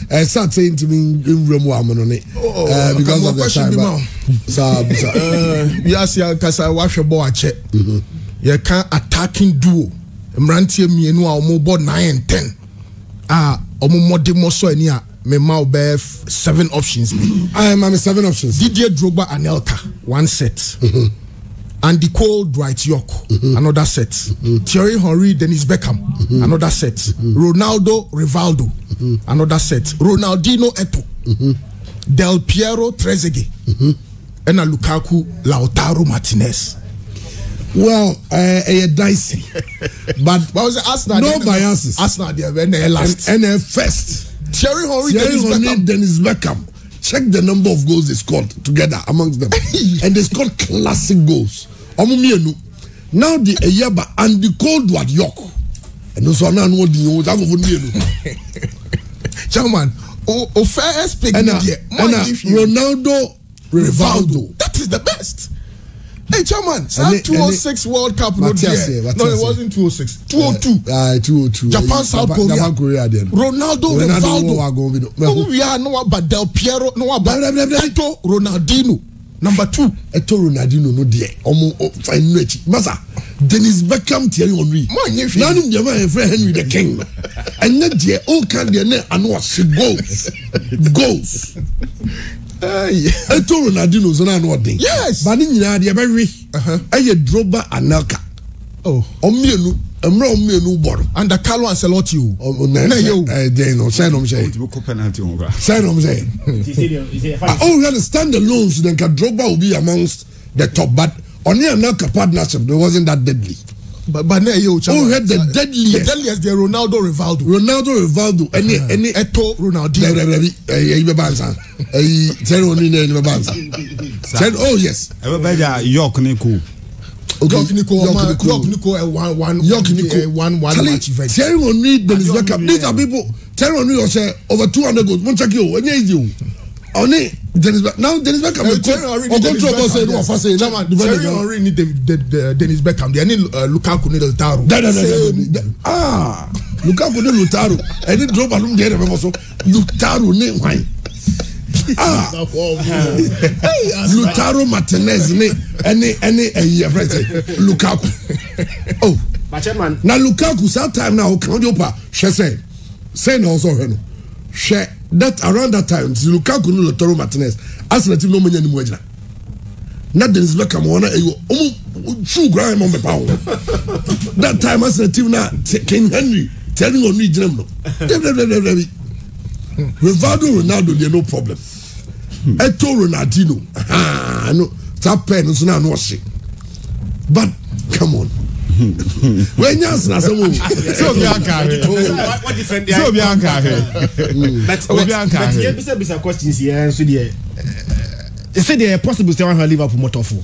start saying to me in room because of the time. Yes, Kasa wash a boy check. You can't attacking duo. Mrantie mienu a omo board 9 and 10. Omo modi moso enia me mau be 7 options. I am 7 options. Didier Drogba Anelka 1 set. Andy Cole Dwight York another set. Thierry Henry Dennis Beckham another set. Ronaldo Rivaldo another set. Ronaldinho Eto'o. Del Piero Trezeguet. And Lukaku Lautaro Martinez. Well, dicey, but was Arsenal? No biases. Arsenal they were last and first. Thierry Henry, Dennis Beckham. Check the number of goals they scored together amongst them, and they scored classic goals. Now the Eyaba and the Cold War York, and also now no the Chairman, first pick and Ronaldo Rivaldo. That is the best. Hey, Chairman, 2006 World Cup not there. No, it wasn't 2006. 2002. 2002. Japan, South Korea. Ronaldo Rivaldo. No, we are no about Del Piero. No about Eto'o Ronaldinho. Number 2. Eto'o Ronaldinho no there. Fine rich. Masa. Dennis Beckham Thierry Henry. Now him the man Henry the King. And that there all can there and what goals. Eto'o Ronaldinho so na no thing. Yes. But ni nyina de be we. Drogba Anelka. Oh. Omienu boro. And the Carlo Ancelotti. We understand the loans then Drogba will be amongst the top, but on the Anelka partnership there wasn't that deadly. But had the deadliest. The deadliest, the Ronaldo Rivaldo. Any Eto'o Ronaldinho. Oh yes. York Nico. One match event. Thierry Henry, Dennis Beckham. These are people. Thierry Henry was over 200 goals. Won't check you. Only Dennis Beckham. Now Dennis Beckham. Thierry Henry need Dennis Beckham. They need Lukaku need Lautaro. Lukaku need Lautaro. I need drop along there. Lautaro need wine. Lautaro Martinez any Lukaku. Oh, now Lukaku sometime now can you pa say also share that around that time Lukaku no Lautaro Martinez as the team no money anymore. Not Dennis Beckham one true grind on the pound. That time as the team now King Henry telling on me Rivaldo Ronaldo they no problem. Eto'o Ronaldinho. No, that pen is not no shit. But come on. When you ask us, so Bianca. But questions here. So the say there possible to have Liverpool motor for.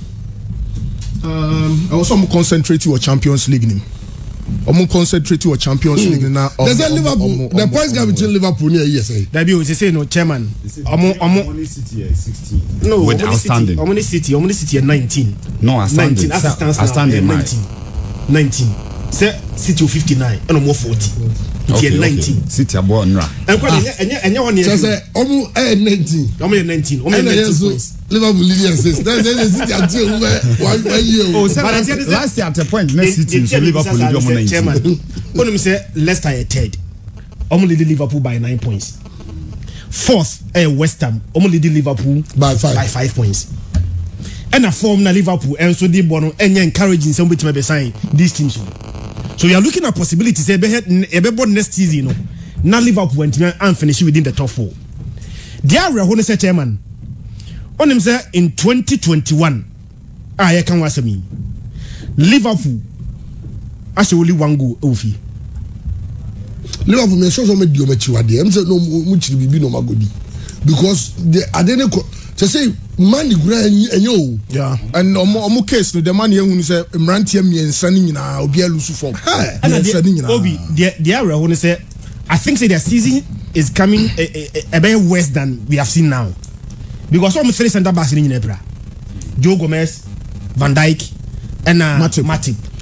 I also concentrate on Champions League name. I'm concentrating on Champions League now. There's a Liverpool. The points gap between Liverpool and ESA. That be say no chairman. Only City at 16. No, with outstanding. Only City at 19. No, outstanding. 19. 19. Say City 59 and more 40. Okay, 19. City about nra. And one year. Say 19. 19 points. Liverpool leading says that's City until 1 year. Last year at a point next City so Liverpool lead 19. When we say Leicester a third. Only lead Liverpool by 9 points. Fourth, West Ham only lead Liverpool by 5 points. And a form na Liverpool and so they bono and encouraging some which may be sign these teams. So we are looking at possibilities next season. Now Liverpool and finish within the top 4. There we say chairman. On him say in 2021, I can was me. Liverpool actually only 1 goal ofi. Liverpool me so me di o mechi wade. Em say no muchi bibi no magodi. Because the adene to say money gra enyo. Yeah. And omo case no the man here who say mrantie miensa ni nyina obi alusu form. And Obi the area who say I think say their season is coming a bit worse than we have seen now. Because some 3 center backs in Nebra, Joe Gomez, Van Dijk, and Matip.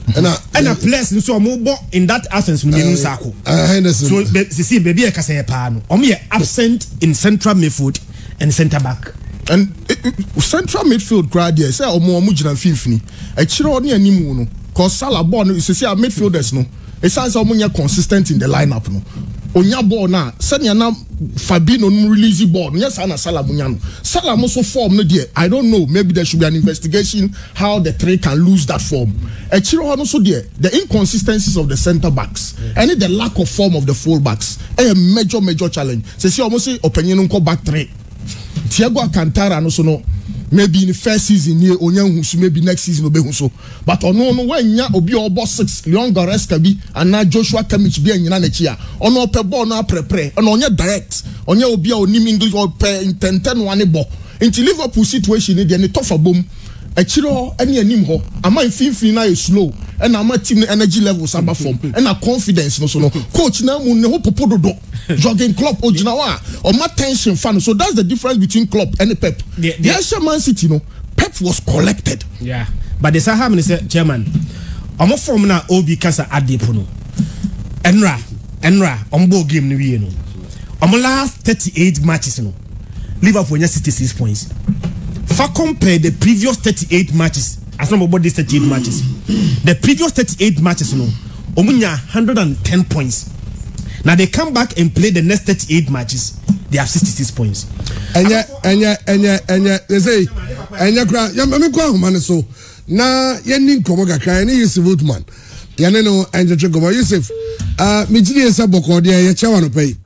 And a place so more in that absence so see baby I can say pan absent in central midfield and centre back. And central midfield crowd there say omo gina fifini e chire oni animu no cause Salah ball no say midfielders no e say omo consistent in the lineup no onya ball na senya na Fabinho no release ball no yes na Salah munya no Salah mo so form no there I don't know, maybe there should be an investigation how the three can lose that form e chire no so there the inconsistencies of the centre backs and the lack of form of the full backs a major challenge say omo say opinion nko back three Thiago Alcantara no so no maybe in the first season here onyan so maybe next season obehu so but ono no wanya obi obo 6 Leon Goretzka bi and Joshua Kimmich bi anyina na chi a ono pe ball no prepare ono onye direct onye obi a onim English or pe intenten one ball into Liverpool situation dey ne tough bom achiro ene anim ho ama finfin na slow and ama team energy levels aba form and a confidence no so no coach na mu ne ho popododo Jurgen Klopp ojinawa or ma tension fan so that's the difference between Klopp and Pep. The Man City no Pep was collected, yeah, but the Saham minister chairman omo form na obi kasa adepo no enra ombo game no wie no omo last 38 matches no Liverpool nya 66 points. Fa compare the previous 38 matches as number about these 38 matches. The previous 38 matches no omunya 110 points. Now they come back and play the next 38 matches. They have 66 points. Enya they say kra ya me kwa homa so na yeni nkomo kakra ni Yusuf Woodman. Ya no enje go Yusuf me gidi esa boko de ya chawa no pay.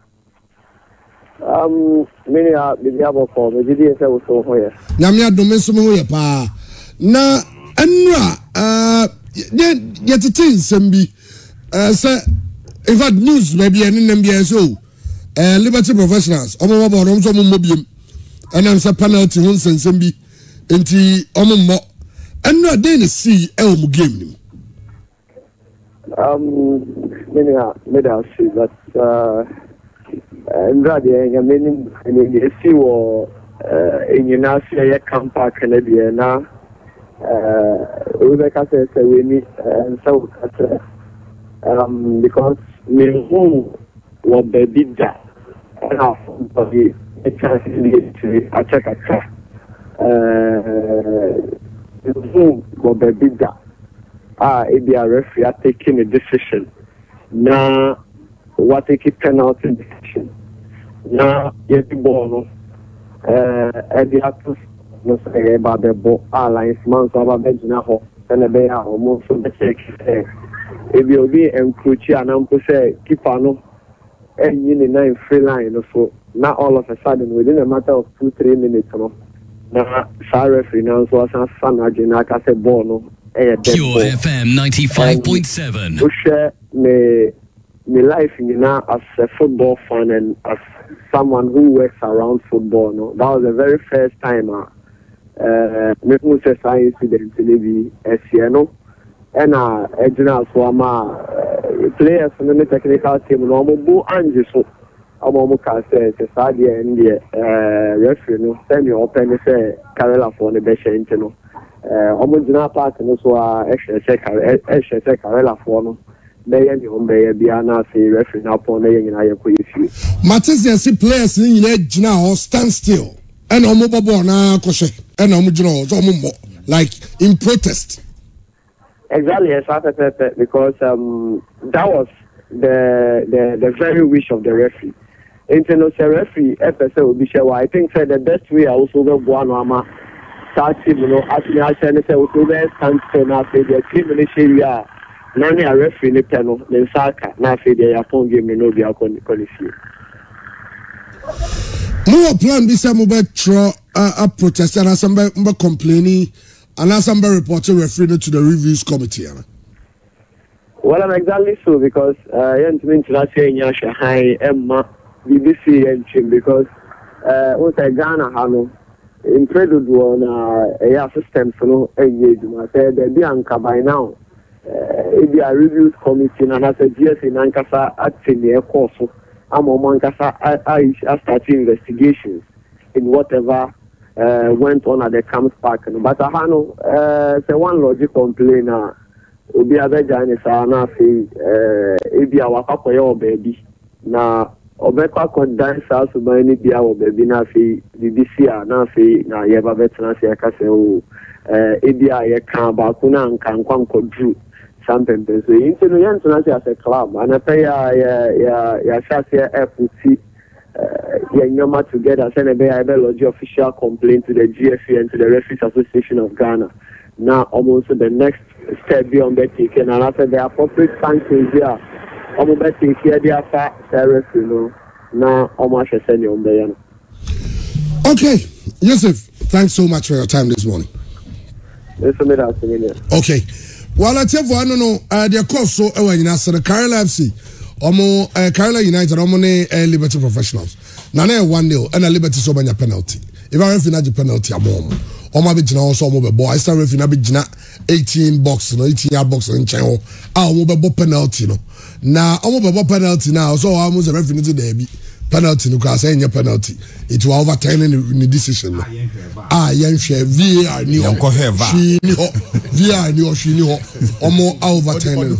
Many are the abo for me gidi esa wo so hoye. Nyame adome so me hoye pa. Na enra ye titin sembi say in fact news maybe any NBA so Liberty Professionals omo bo no so mo mobiem and am say penalty won sensem bi enti omo mo enra dey na see e mu game nim many are see that enra dey ya menim ni see wo enyina see ya campa kana bi na we be ka say we ni so because me who was baby da and for the chance to attack who was baby da it be a referee taking a decision now what take a penalty decision now yet the ball and the actors no say about the ball alliance man so about Benjamin ho and be almost so the check if you be encroaching and I'm say keeper no and you in free line so now all of a sudden within a matter of 2-3 minutes no now referee now so as fan agena ka say ball no Pure FM 95.7 to share me life as a football fan and as someone who works around football no that was the very first time me who say science incident be no and general so players from the technical team no mo bu anje so amo ka say sadia and the referee no send you open say Carella for the best into no omo general part no so say Carella for no be ya ni on be ya bia na say referee na upon na nyina ye koyefi Matthew see players ni nyina gina or stand still and omo bobo na koshe and omo gina o so omo like in protest. Exactly, yes, because that was the very wish of the referee. International referee, FSA will be sure. I think the best way I also go Guanama, starting, actually, I say also there stand still now. The team in the area, none a referee in the panel, then Saka, now say they are phone game, no be a qualify. More plan this time about a protest and some complaining. And as I'm reporting referring to the reviews committee. Well, I'm exactly so because high Emma BBC and because what I Ghana Hano incredible on a system for no engagement. Said there be anchor by now. It be a reviews committee and as a GS in Ankasa acting the course. I'm on Mankasa I starting investigations in whatever went on at the Camps Park. But I know say one logic complainer obi abeja ni saa na afi ebi a wakakọ ya obebi na obekwa kondan saa suban ni bia obebi na afi BBC a na afi na ye ba betena se ka se o ebi a ye kan ba ko na nkan kwankọ dru sampempe so yin no yan tena se as a club and pay ya shase FUC Nyama together send a lodge official complaint to the GFA and to the Referees Association of Ghana. Now almost the next step beyond that taken and after the appropriate sanctions there almost betting here they are referee no now almost send you on the Okay, Yusuf, thanks so much for your time this morning. Okay. Well, I tell you, I don't know, the course so when you the Kerala FC Kerala United Liberty Professionals. Nana 1-0 and a Liberty so many penalty. If I referee na penalty amom. Oma be jina also mo be boy. I start referee na be jina 18 box no 18-yard box in China. Omo be penalty no. Na omo be penalty now. So almost a referee to there be penalty no cause any penalty. It will overturn the decision. Yen share VAR ni o. She ni ho. VAR ni o she ni ho. Omo overturn.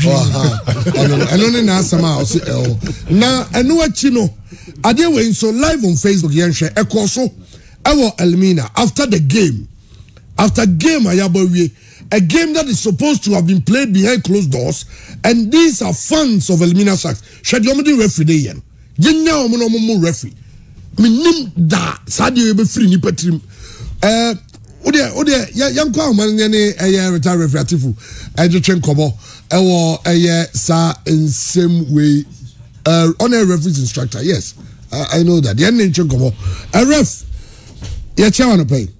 Eno na sama o se na eno achi no. Ade we so live on Facebook yen share ekoso ewo Elmina after the game. After game ayabawie, a game that is supposed to have been played behind closed doors, and these are fans of Elmina Sharks. Should you be referee dey yen? Yenya omo referee. Minim da sadio be free ni patrim. Ode yankwa amane ne retire referee atifu. Ejotwen kobo ewo sa in same way on a referee's instructor. Yes. I know that. Yen nchen kobo. A ref ye chairman no pay.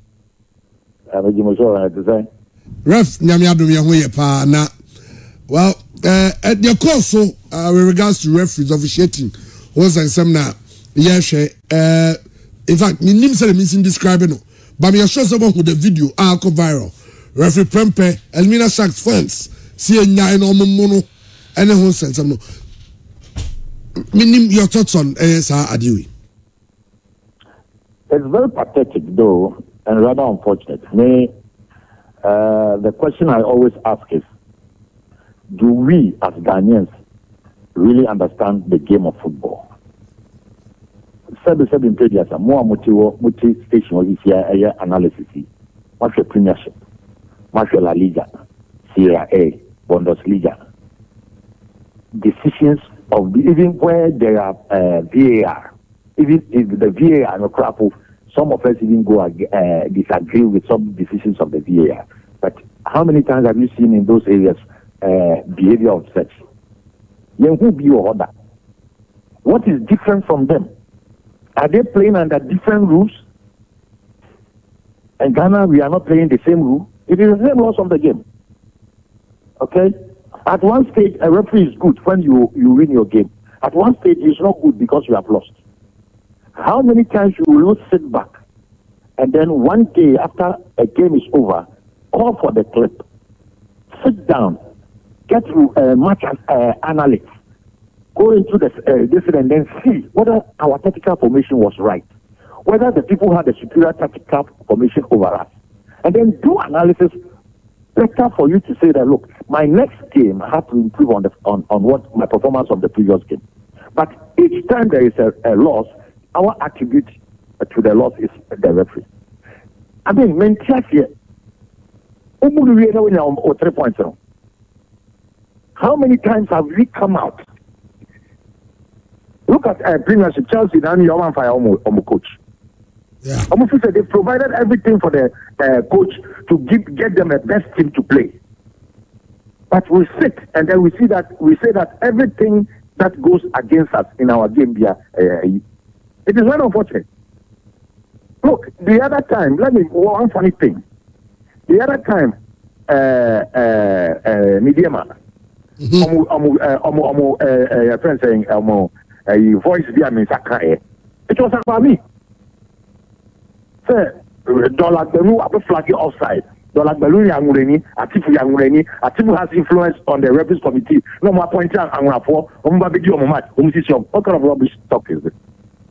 Ref nyame adom ye ho ye pa na. Well, at the course so with regards to referees officiating was some na in fact me nim say me sin describe no but me show someone with the video go viral. Referee Prempe Elmina Sharks fans see nya no mono any whole sense no me nim your thoughts on sir Adiwi. It's very pathetic though and rather unfortunate. The question I always ask is, do we as Ghanaians really understand the game of football? Seven pages, more multi station or here analysis. What's your Premiership? What's your La Liga? Serie A, Bundesliga? Decisions of even where there are VAR, even if the VAR no crap, some of us even go disagree with some decisions of the VAR. But how many times have you seen in those areas behavior of such? Who be your order? What is different from them? Are they playing under different rules? In Ghana, we are not playing the same rule. It is the same laws of the game. Okay? At one stage, a referee is good when you win your game. At one stage, it's not good because you have lost. How many times you will sit back and then one day after a game is over, call for the clip, sit down, get to match analysts, go into this and then see whether our tactical formation was right, whether the people had a superior tactical formation over us, and then do analysis better for you to say that, look, my next game I have to improve on what my performance of the previous game. But each time there is a loss, our attribute to the loss is the referee. I mean, here. 3 points. How many times have we come out? Look at Premiership, Chelsea, and your fire coach. Yeah. They provided everything for the coach to get them the best team to play. But we sit and then we say that everything that goes against us in our game here, it is very unfortunate. Look, the other time, one funny thing. The other time, Midiama, your friend saying, voice via me, it was about me. Sir, Dollar Belu, I'm flagging offside. Dollar Belu Yangureni, Atifu has influence on the referees committee. No more point out, I'm going for, what kind of rubbish talk is it?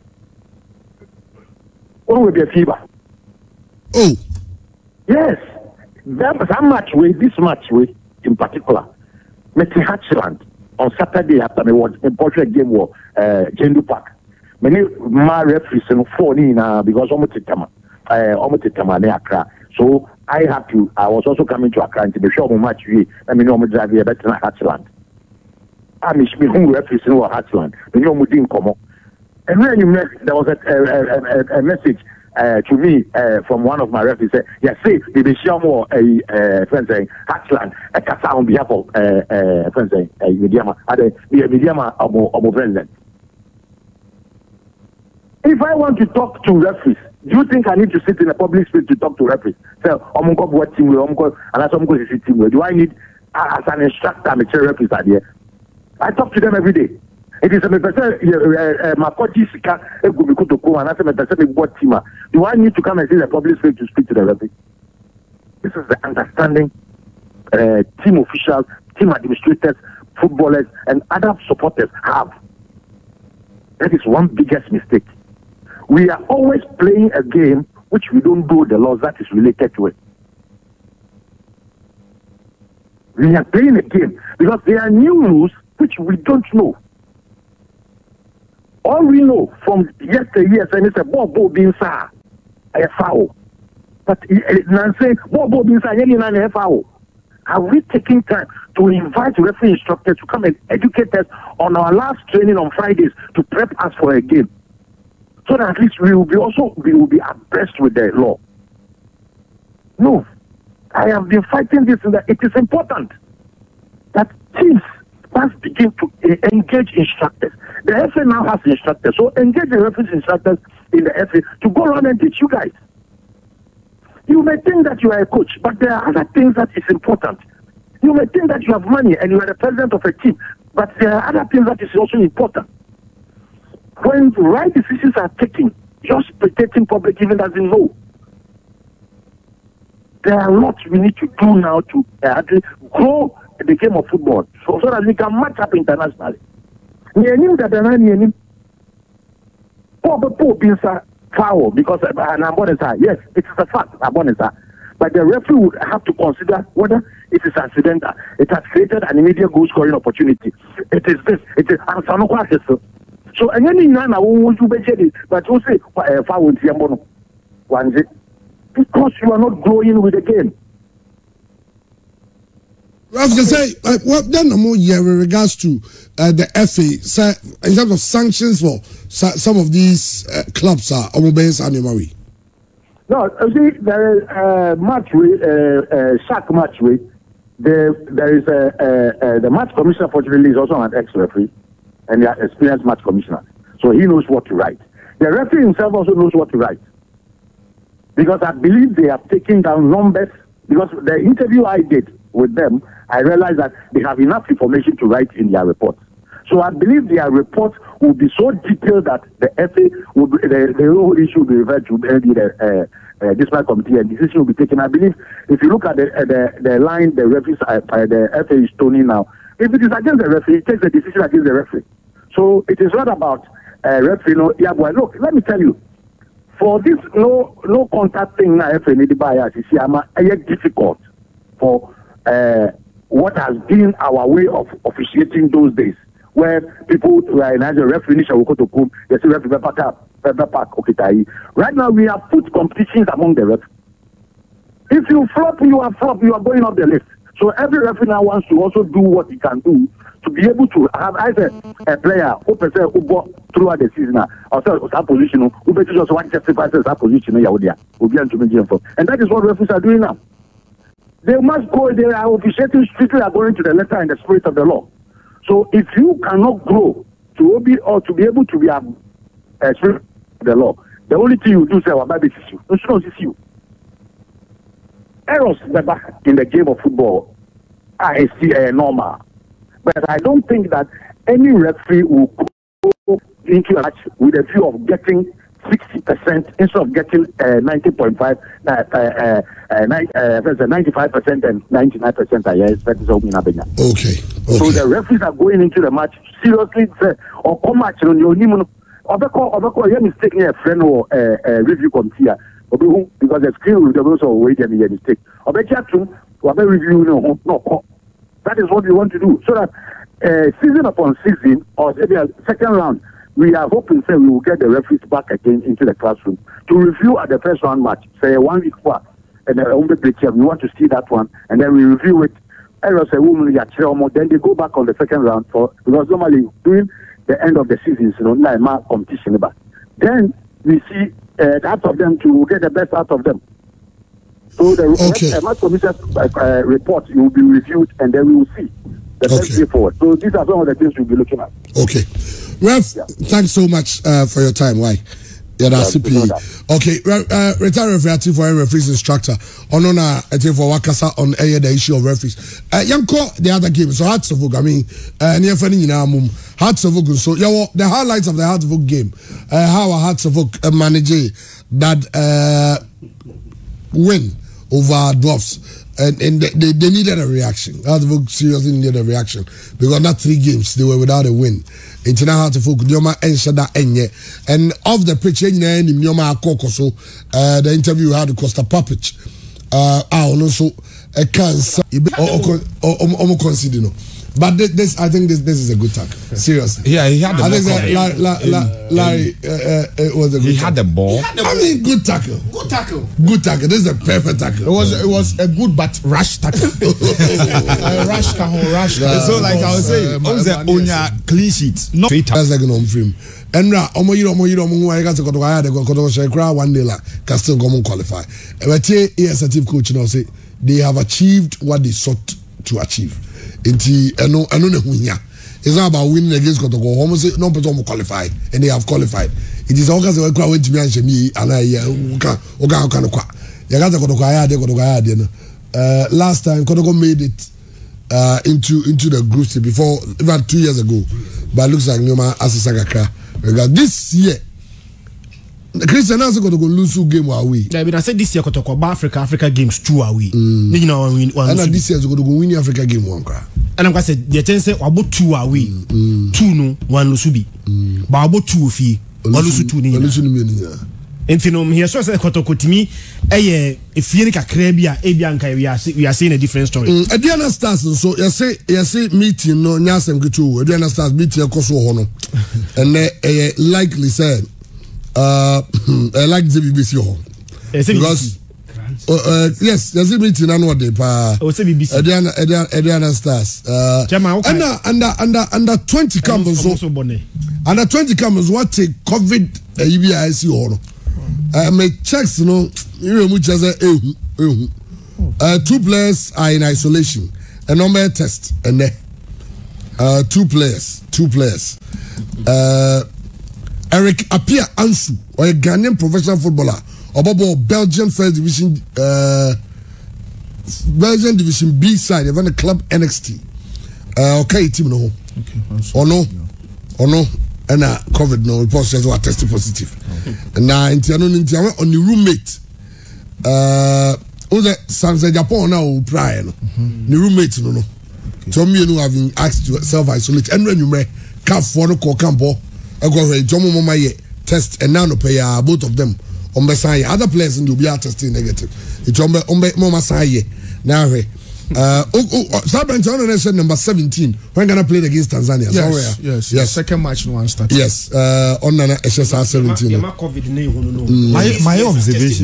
What will be a fever? Oh, yes. That much way, this much way. in particular. Meti Hatchland on Saturday after me was a portrait game war Jendu Park. Many my referees and 4 because almost ne Accra. So I was also coming to Accra to be sure match we I mean almost drive here better than Hatchland. I miss me who referees in Hatchland. We know we didn't come up. And when there was a message to me from one of my referees said, yes, see, the Shamo friend saying Hatchland, a Kasa on behalf of friend saying Mediama, Mediama of president. If I want to talk to referees, do you think I need to sit in a public space to talk to referees? So, what team and as team, do I need as an instructor, I'm a chair referees are there? I talk to them every day. It is a person, Makoji Sika, and I say, what team? Do I need to come and see the public space to speak to the referee? This is the understanding team officials, team administrators, footballers, and other supporters have. That is one biggest mistake. We are always playing a game which we don't know the laws that is related to it. We are playing a game because there are new rules which we don't know. All we know from yesterday and it's a Bobo Binsa, a foul. But Nancy, Bobo Binsa, a foul. Are we taking time to invite referee instructors to come and educate us on our last training on Fridays to prep us for a game? So that at least we will be abreast with the law. No. I have been fighting this and that. It is important that teams must begin to engage instructors. The FA now has instructors. So engage the referees instructors in the FA to go around and teach you guys. You may think that you are a coach, but there are other things that is important. You may think that you have money and you are the president of a team, but there are other things that is also important. When the right decisions are taken, just protecting public even doesn't know. There are lots we need to do now to grow the game of football so that we can match up internationally. Foul because yes, it is a fact. But the referee would have to consider whether it is accidental. It has created an immediate goal scoring opportunity. It is this. It is so any man I won't do but you say foul because you are not growing with the game. I was going to say, what then with regards to the FA, in terms of sanctions for some of these clubs are Omobens and Yomari? No, you see, there is match with shark match with there is the match commissioner fortunately is also an ex-referee and the experienced match commissioner, so he knows what to write. The referee himself also knows what to write because I believe they have taken down numbers. Because the interview I did with them, I realized that they have enough information to write in their reports. So I believe their reports will be so detailed that the FA will be, the whole issue will be referred to the disciplinary committee and decision will be taken. I believe if you look at the line the referees the FA is toning now, if it is against the referee, it takes the decision against the referee. So it is not about referee. No, yeah, boy, look, let me tell you. For this no contact thing now, FA need to buy as you see, it's difficult for what has been our way of officiating those days, where people were in a referee will go to Kum, they say referee Park, okay. Right now we have put competitions among the refs. If you flop, you are going up the list. So every referee now wants to also do what he can do to be able to have either a player who go throughout the season or that position who just want to justify that position and that is what referees are doing now. They must go, they are officiating strictly according to the letter and the spirit of the law. So if you cannot grow to be able to be a spirit of the law, the only thing you do is you. Errors in the game of football are normal. But I don't think that any referee will go into a match with a view of getting 60% instead of getting 90.5, 95% and 99%. Okay. So the referees are going into the match seriously or come match on your name. Or mistaking a friend or review committee because the screen will also wait and mistake. Or review no. That is what we want to do. So that season upon season, or maybe a second round, we are hoping that we will get the referees back again into the classroom to review at the first round match, say 1 week before, and we want to see that one, and then we review it. Then they go back on the second round because normally during the end of the season, competition. Then we see out of them to get the best out of them. So the match commission report will be reviewed, and then we will see the best way forward. So these are some of the things we'll be looking at. Okay. Ref, thanks so much for your time. Why? Yeah, that's CPE. Okay, retired referee for referees instructor. Onona, I think for Wakasa on the issue of referees. Yanko, the other game. So Hearts of Oak, I mean, near Fanny in our mum. Hearts of Oak. So, yeah, the highlights of the Hearts of Oak game. How Hearts of Oak manage that win over Dwarfs. And they needed a reaction. Hearts of Oak seriously needed a reaction. Because that 3 games, they were without a win. Internal Hearts of Oak, Nyoma Enshada Enye. And off the pitch, Nyoma Akokoso, the interview we had with Costa Papic. Also a cancer or consider. But this, I think this is a good tackle. Seriously. Yeah, he had the ball. I think Larry was a good tackle. He had the ball. I mean, good tackle. Good tackle. Good tackle. This is a perfect tackle. It was a good but rash tackle. Rash tackle. So like I was saying, on your clean sheet. No. That's like an home film. And now, I got to go to one day can still go and qualify. But here, executive coach now say they have achieved what they sought to achieve. It's not about winning against Kotoko. Almost no person qualify, and they have qualified. It is all kinds of crowd to me and me, and I last time Kotoko made it into the group stage before about 2 years ago, but it looks like Nyoma Asisagaka. Because this year, Christian also got to go lose 2 games away. Yeah, but I said this year got to go Africa games 2 away. And this year got to go win Africa game 1 cry. And I'm going to say the chance about 2 away. 2 no 1 lose be. But about 2 of you, 1 lose 2 ni. And you here so say Kotoko to me, if you a Caribbean, we are seeing a different story. Adriana Stars so you say meeting no nyasem kitu. Adriana Stars meeting koso hono. And likely said I like the BBC home. Because yes, there's a meeting on what they pa. Adriana Stars. Under 20 campus so. Under 20 campus what take COVID EBIC home. My checks, you know, just 2 players are in isolation. A number test and 2 players. Eric Apia Ansu, or a Ghanaian professional footballer, or Belgian First Division, Belgian Division B side, even the club NXT. Okay, team no, or no. And COVID no report says we are tested positive. And now on the roommate, the Japan now prior no, the roommate no. So me no having asked to self isolate. And when you may come for no call campo, I go away. Jomo mama test and now no pay both of them. Other players in the be testing negative. It's mama say now. Sabranton number 17 when Ghana played against Tanzania. Yes. Second match no one started. Yes, on Nana SSR 17. My observation.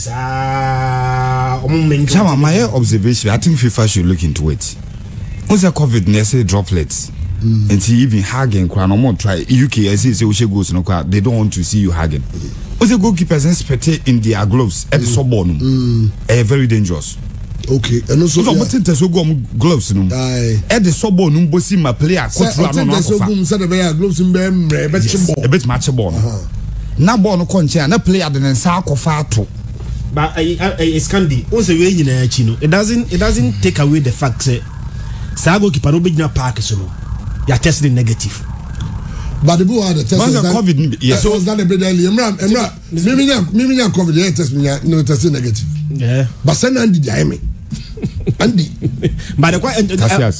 My observation. I think FIFA should look into it. What's the COVID? They say droplets. And see even hugging. No more try. UK I say we should go to no. They don't want to see you hugging. What's the goalkeepers expect in their gloves at the subbonum? Very dangerous. Okay, and also so what is go gloves no at the subbon no bosi ma player control no no said the gloves in a bit match ball na ball no konche na player the nsa akofa ato but it's candy once we nyina achi no it doesn't take away the fact say sa goalkeeper no be na park so no you are testing negative. But the boy had a test. COVID, yes. So was that a bit early. Emra, maybe COVID, yeah, test me, no testing negative. Yeah. But send Andy Jaime. Andy. But the question,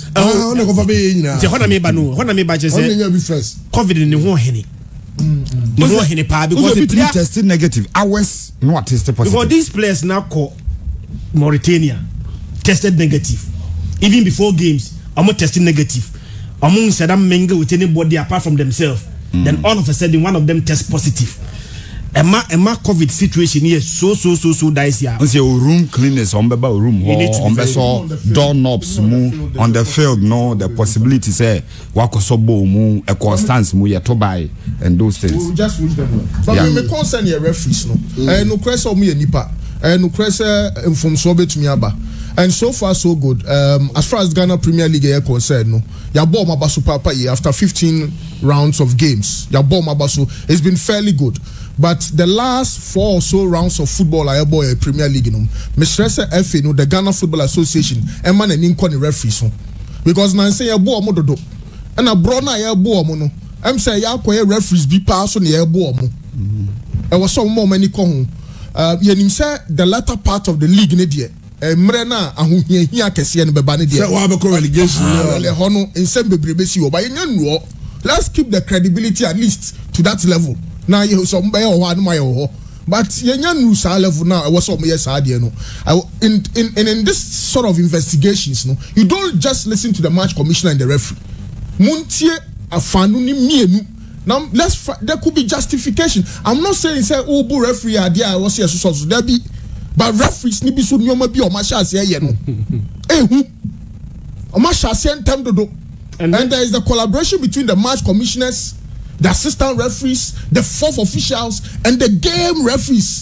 COVID in the one henny. No henny pa because the player tested negative. Hours not tested positive. Because these players now call Mauritania tested negative. Even before games, almost testing negative. Among said I'm mingle with anybody apart from themselves. Then all of a sudden one of them tests positive. Emma COVID situation here so dicey. On say room cleaners on beba room on beso door knobs on the field no the possibility say wakosobo mu a constance mu ye to buy and those things. We'll just wish them well. But me concern your referees no. No cresa me nipa. No cresa from sobe to me aba. And so far so good. As far as Ghana Premier League is concerned, no, ya ball mabasu papa after 15 rounds of games. Ya ball mabasu it's been fairly good. But the last 4 or so rounds of football I boy Premier League no, Mr. FA no the Ghana Football Association and man and inquire referees no. Because now say ya ball mododo. And a brona ya ball no. I'm say ya kwa referees be pass on ya ball mo. I was some more many kon. You say the latter part of the league ne die. Mrena ahunhia kese no beba ne die. Say wa be relegation le hono nsem bebrebe si oba yenyan. Let's keep the credibility at least to that level. Now you some by or one my but yenyan sa level now I was some yes no. In this sort of investigations no, you don't just listen to the match commissioner and the referee. Muntie afanu ni mienu. Now there could be justification. I'm not saying say bu referee there I was here so there be but referees ni bi so nyoma bi o ma sha ase ye no. Ehu o ma sha ase ntem dodo. And there is the collaboration between the match commissioners, the assistant referees, the fourth officials, and the game referees.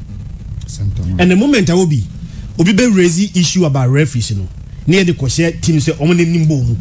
And the moment I will be raising issue about referees, you know, near the question team say nimbo.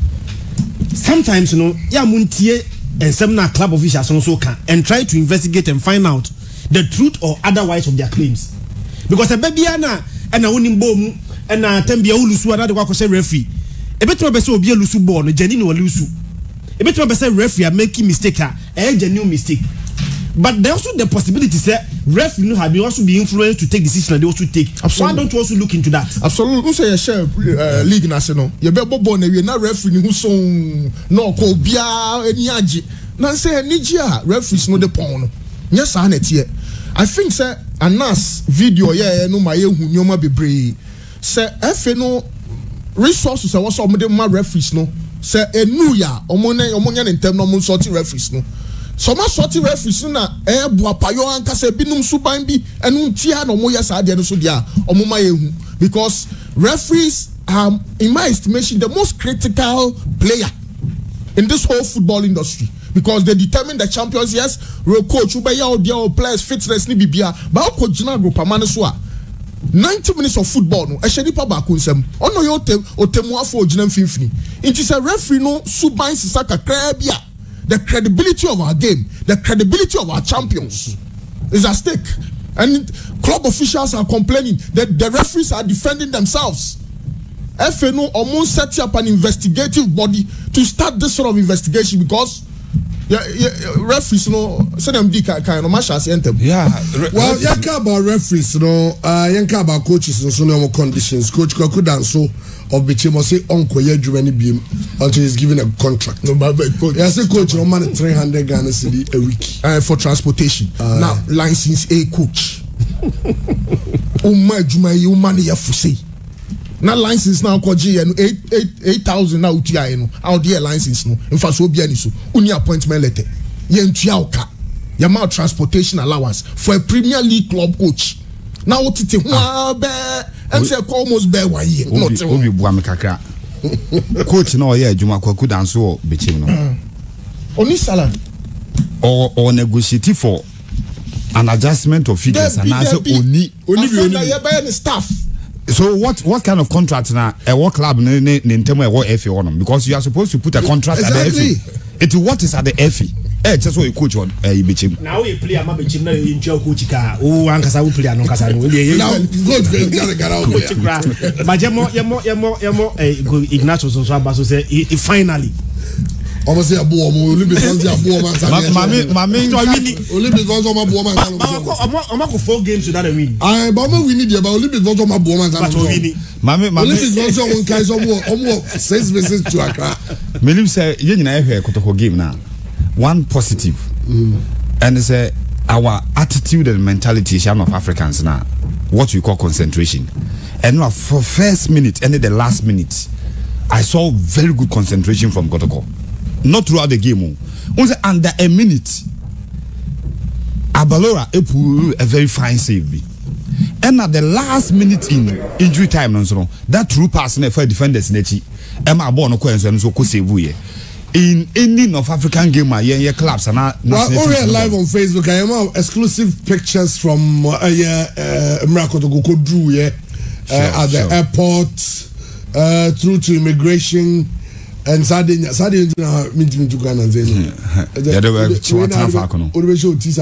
Sometimes you know, ya muntie and some club officials also can and try to investigate and find out the truth or otherwise of their claims. Because a baby ana and a nimbo and a tembia ulusu another question referee. E better be say obi elusu ball no genuine no elusu. E better be say referee are making mistake genuine mistake. But there also the possibility say referee no have also be influenced to take decision and they also take. Absolutely. Why don't you also look into that? Absolutely. Who say share league national. You be bobo na we na referee who so no ko bia ani age. Na say Nigeria referees no the pon. Yes anet I think say Anas video no ma yehu nyoma bebre. Say FA no resources I was some of them referees no say enu ya omonya ntem no mo sorti referees no so ma sorti referees na bua payo anka say binum suban bi enu tia no mo yesa ade no so dia omoma yehu because referees are in my estimation the most critical player in this whole football industry because they determine the champions. Yes, real coach ube ya or players fitness ni bibia ba ko jina group amane so a 90 minutes of football no e shedi pa ba ko nsem ono yo otemu afo ogina mfimfini it is a referee no suban sisa kakra bia the credibility of our game, the credibility of our champions is at stake, and club officials are complaining that the referees are defending themselves. FA no almost set up an investigative body to start this sort of investigation because referees no say them di kind of match as enter. Yeah. Well, yanka about referees no, yanka about coaches no so no conditions. Coach Kwaku Danso of Bichimo say unko ye dwumani biem until he's given a contract. No, but coach. Yeah, say coach no man 300 Ghana cedi a week for transportation. Now license a coach. Umma dwumani umani ya fusi. Na license now koji no 8,000 na utia no out there license no in fact so bia ni so uni appointment letter ye ntua oka ya ma transportation allowance for a Premier League club coach na otite ho be am say almost be 1 year not obi bua me kakra coach na oye adwuma Kwaku Danso Bichim no oni salary or negotiate for an adjustment of figures and also oni staff. So what kind of contract na what club ne ntemo FA on because you are supposed to put a contract at the FA. It what is at the FA? Just so you coach on Bichim. Now we play ama Bichim na you coach ka o ankasa we play ankasa no. Now good get out there. But yemo Ignatius so abaso say finally almost say abo mo Olympics on say abo man say mami Olympics on say abo man say ama ko 4 games without a win. But we need the Olympics on say abo man say mami Olympics on say one kai so omo 6 versus 2 Accra. Melim say ye nyina ehwe kotoko game na one positive and say our attitude and mentality of Africans now what we call concentration and for first minute and the last minute I saw very good concentration from Kotoko. Not throughout the game. Only under a minute, Abalora pulled a very fine save. And at the last minute in injury time, that true pass for defenders, Emma Bono and so save in any North African game, my clubs are not. Well, live on Facebook. I am exclusive pictures from Miracle to go drew at the airport. Through to immigration and Saturday meeting to Ghana. Yeah, they were Chawatana. Or we show Tisa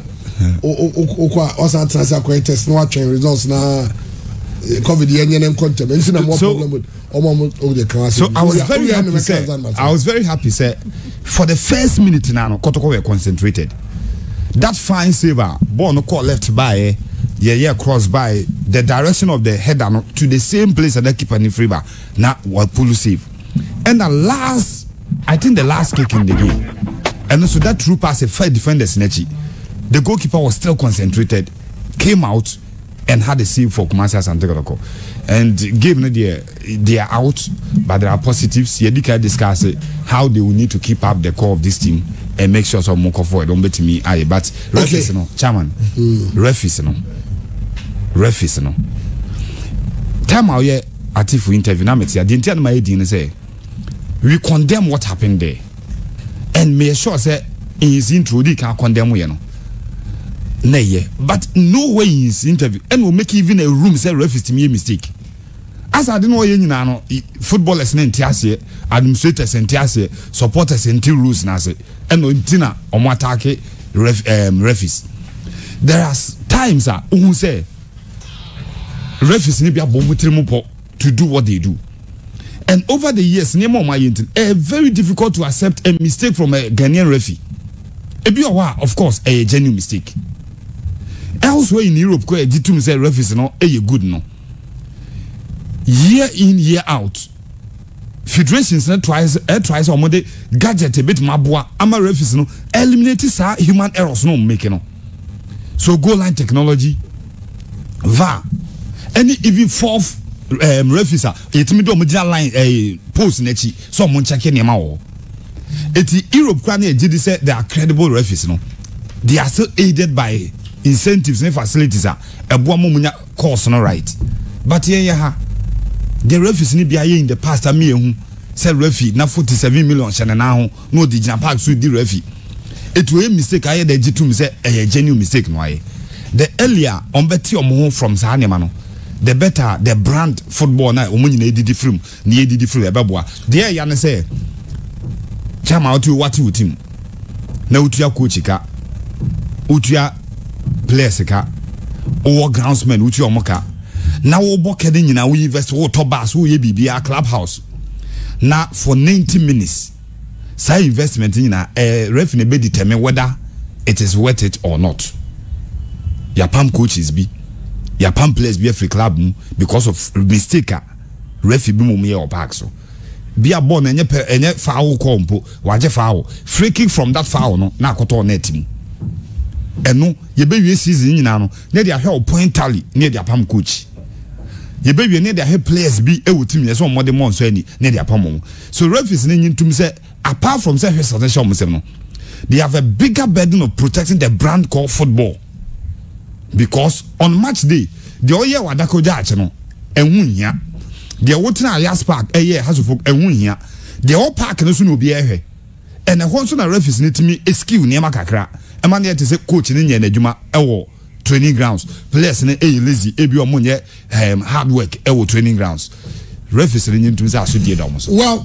or transfer test no watching results now. COVID the content. And no problem with the class. So I was very happy. I was very happy. Say for the first minute now, Kotoko were concentrated. That fine saver, Bono call left by. Yeah, cross by the direction of the header to the same place that keeper in Freeba. Now, what pull save. And the last kick in the game. And also that true pass, a five defenders, Nechi. The goalkeeper was still concentrated, came out, and had a save for Kumasi Santegoroko. And gave no they are out, but there are positives. Yedika discuss how they will need to keep up the core of this team and make sure some more forward. Don't bet me, but referees, no, chairman, referees, no. Referees, no. Time out here at if we interview, I didn't tell my idea say we condemn what happened there, and make sure say in his intro they can condemn we, no. Nay, but no way in his interview, and will make even a room say referees to me a mistake. As I don't know, you know, footballers in Tiasse, administrators in Tiasse, supporters in rules Nase, and no dinner on what attack referees. There are times who say referees need to do what they do. And over the years, very difficult to accept a mistake from a Ghanaian referee. Of course, a genuine mistake. Elsewhere in Europe, say referees no a good no. Year in, year out, federations tries on Monday gadget a bit mabwa. Ama referees no eliminate human errors no making no. So goal line technology, VAR, any even fourth referees it me do original line post nechi so mon check any ma. Eti Europe kwani ejidi say they are credible referees no. They are still aided by incentives and facilities eboa mo munya course no right. But here the referees ni bia in the past me ehu say referee na 47 million shana na ho no di jina park so di referee. It will mistake I the G2 say a genuine mistake no aye. The earlier on beti omo from Sahanema no the better the brand football na omo nyina edidi film na edidi film ebeboa there ya ne say chama otu wati utim na utua coach ka utua players ka o groundsman utua omoka na wo bokede nyina wo invest wo tobas wo ye bibia clubhouse na for 90 minutes say investment nyina referee be determine whether it is worth it or not. Your pam coaches be your pam players be a free club because of mistake referee be mo me or back so be a born enye foul kompo waje foul free kick from that foul no na akoto net mu eno ye be wie season nyina no na dia hwe point tally na dia pam coach ye be wie na dia hwe players be e wotim ye so mo de mo so ani na dia pam so referees na nyintum say apart from say selection no they have a bigger burden of protecting the brand called football. Because on match day, the oye wadako judge no ehun hia. The wotina Ayas Park has folk ehun hia. The all park no so no be ehwe. And the one so na referees ni timi skill niam kakra. E man dey say coach ni nya adwuma ewo training grounds. Players ni lazy e bi omo nye hard work ewo training grounds. Referees ni ntumi say aso die da omo so. Well